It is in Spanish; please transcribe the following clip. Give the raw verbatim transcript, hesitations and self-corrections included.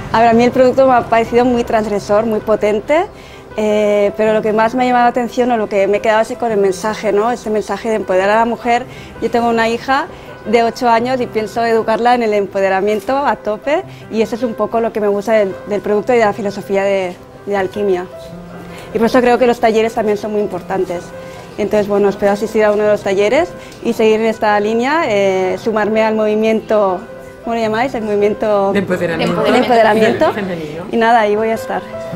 A ver, a mí el producto me ha parecido muy transgresor, muy potente, eh, pero lo que más me ha llamado la atención o lo que me he quedado es con el mensaje, ¿no? Ese mensaje de empoderar a la mujer. Yo tengo una hija de ocho años y pienso educarla en el empoderamiento a tope, y eso es un poco lo que me gusta del, del producto y de la filosofía de, de Alquimia. Y por eso creo que los talleres también son muy importantes. Entonces, bueno, espero asistir a uno de los talleres y seguir en esta línea, eh, sumarme al movimiento, ¿cómo lo llamáis? El movimiento de empoderamiento, de empoderamiento. femenino. Y nada, ahí voy a estar.